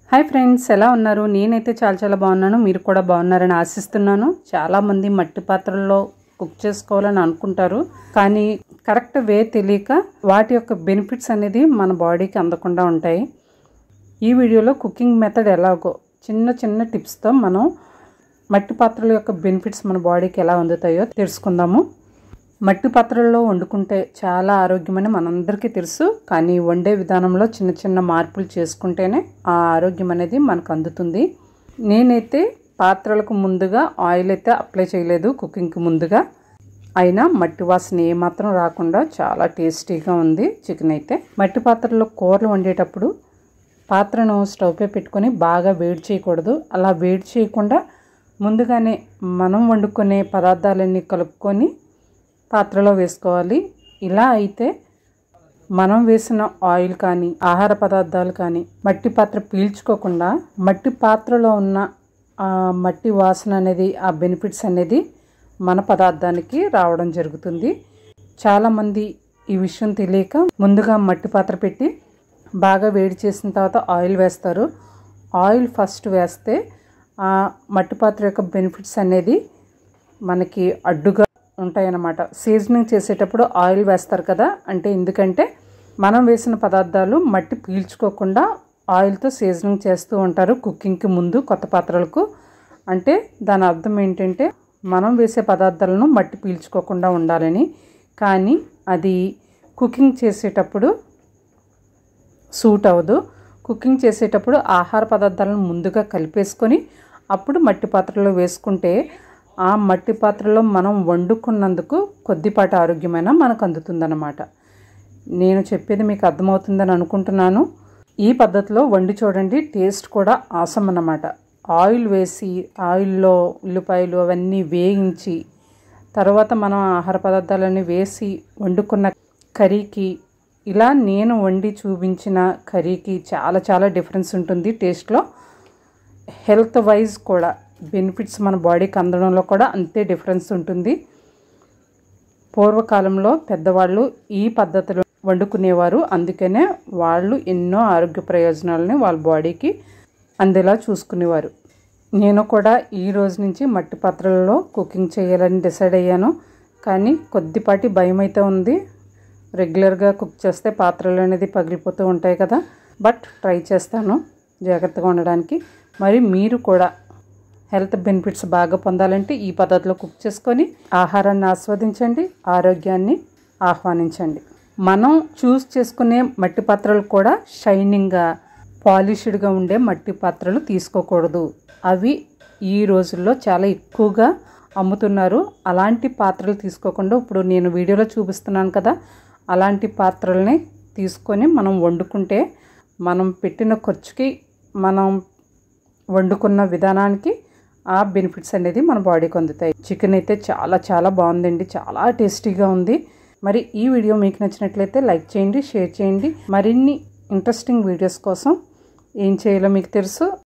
Hi friends, ఎలా ఉన్నారు? నేనైతే చాలా బాగున్నాను. మీరు కూడా బాగున్నారని ఆశిస్తున్నాను. చాలామంది మట్టి పాత్రల్లో కుక్ చేసుకోవాలని అనుకుంటారు, కానీ కరెక్ట్ వే తెలియక వాటి యొక్క బెనిఫిట్స్ అనేది మన బాడీకి అందకుండా ఉంటాయి. ఈ వీడియోలో కుకింగ్ మెథడ్ ఎలాగో చిన్న టిప్స్తో మనం మట్టి పాత్రల యొక్క బెనిఫిట్స్ మన బాడీకి ఎలా అందుతాయో తెలుసుకుందాము. మట్టి పాత్రల్లో వండుకుంటే చాలా ఆరోగ్యమని మనందరికీ తెలుసు, కానీ వండే విధానంలో చిన్న మార్పులు చేసుకుంటేనే ఆ ఆరోగ్యం అనేది మనకు అందుతుంది. నేనైతే పాత్రలకు ముందుగా ఆయిల్ అయితే అప్లై చేయలేదు కుకింగ్కి ముందుగా, అయినా మట్టి వాసన ఏమాత్రం రాకుండా చాలా టేస్టీగా ఉంది చికెన్ అయితే. మట్టి పాత్రలో కూరలు వండేటప్పుడు పాత్రను స్టవ్పై పెట్టుకొని బాగా వేడి చేయకూడదు. అలా వేడి చేయకుండా ముందుగానే మనం వండుకునే పదార్థాలన్నీ కలుపుకొని పాత్రలో వేసుకోవాలి. ఇలా అయితే మనం వేసిన ఆయిల్ కానీ ఆహార పదార్థాలు కానీ మట్టి పాత్ర పీల్చుకోకుండా మట్టి పాత్రలో ఉన్న ఆ మట్టి వాసన అనేది, ఆ బెనిఫిట్స్ అనేది మన పదార్థానికి రావడం జరుగుతుంది. చాలామంది ఈ విషయం తెలియక ముందుగా మట్టి పాత్ర పెట్టి బాగా వేడి చేసిన తర్వాత ఆయిల్ వేస్తారు. ఆయిల్ ఫస్ట్ వేస్తే ఆ మట్టి పాత్ర యొక్క బెనిఫిట్స్ అనేది మనకి అడ్డుగా ఉంటాయన్నమాట. సీజనింగ్ చేసేటప్పుడు ఆయిల్ వేస్తారు కదా, అంటే ఎందుకంటే మనం వేసిన పదార్థాలు మట్టి పీల్చుకోకుండా ఆయిల్తో సీజనింగ్ చేస్తూ ఉంటారు కుకింగ్కి ముందు కొత్త పాత్రలకు. అంటే దాని అర్థం ఏంటంటే మనం వేసే పదార్థాలను మట్టి పీల్చుకోకుండా ఉండాలని. కానీ అది కుకింగ్ చేసేటప్పుడు సూట్ అవ్వదు. కుకింగ్ చేసేటప్పుడు ఆహార పదార్థాలను ముందుగా కలిపేసుకొని అప్పుడు మట్టి పాత్రలో వేసుకుంటే ఆ మట్టి పాత్రలో మనం వండుకున్నందుకు కొద్దిపాటి ఆరోగ్యమైన మనకు అందుతుందన్నమాట. నేను చెప్పేది మీకు అర్థమవుతుందని అనుకుంటున్నాను. ఈ పద్ధతిలో వండి చూడండి, టేస్ట్ కూడా ఆసమ్ అన్నమాట. ఆయిల్ వేసి ఆయిల్లో ఉల్లిపాయలు అవన్నీ వేయించి తర్వాత మనం ఆహార పదార్థాలన్నీ వేసి వండుకున్న కర్రీకి, ఇలా నేను వండి చూపించిన కర్రీకి చాలా డిఫరెన్స్ ఉంటుంది టేస్ట్లో. హెల్త్ వైజ్ కూడా బెనిఫిట్స్ మన బాడీకి అందడంలో కూడా అంతే డిఫరెన్స్ ఉంటుంది. పూర్వకాలంలో పెద్దవాళ్ళు ఈ పద్ధతిలో వండుకునేవారు, అందుకనే వాళ్ళు ఎన్నో ఆరోగ్య ప్రయోజనాలని వాళ్ళ బాడీకి అందేలా చూసుకునేవారు. నేను కూడా ఈ రోజు నుంచి మట్టి పాత్రలలో కుకింగ్ చేయాలని డిసైడ్ అయ్యాను. కానీ కొద్దిపాటి భయం అయితే ఉంది. రెగ్యులర్గా కుక్ చేస్తే పాత్రలు అనేది పగిలిపోతూ ఉంటాయి కదా, బట్ ట్రై చేస్తాను జాగ్రత్తగా ఉండడానికి. మరి మీరు కూడా హెల్త్ బెనిఫిట్స్ బాగా పొందాలంటే ఈ పద్ధతిలో కుక్ చేసుకొని ఆహారాన్ని ఆస్వాదించండి, ఆరోగ్యాన్ని ఆహ్వానించండి. మనం చూస్ చేసుకునే మట్టి పాత్రలు కూడా షైనింగ్గా పాలిష్డ్గా ఉండే మట్టి పాత్రలు తీసుకోకూడదు. అవి ఈ రోజుల్లో చాలా ఎక్కువగా అమ్ముతున్నారు. అలాంటి పాత్రలు తీసుకోకుండా ఇప్పుడు నేను వీడియోలో చూపిస్తున్నాను కదా, అలాంటి పాత్రల్ని తీసుకొని మనం వండుకుంటే మనం పెట్టిన ఖర్చుకి, మనం వండుకున్న విధానానికి ఆ బెనిఫిట్స్ అనేది మన బాడీకి అందుతాయి. చికెన్ అయితే చాలా బాగుందండి, చాలా టేస్టీగా ఉంది. మరి ఈ వీడియో మీకు నచ్చినట్లయితే లైక్ చేయండి, షేర్ చేయండి. మరిన్ని ఇంట్రెస్టింగ్ వీడియోస్ కోసం ఏం చేయాలో మీకు తెలుసు.